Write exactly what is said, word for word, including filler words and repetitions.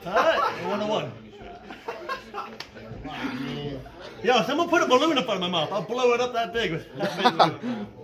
Alright, one to one. Yo, someone put a balloon in front of my mouth. I'll blow it up that big. That big.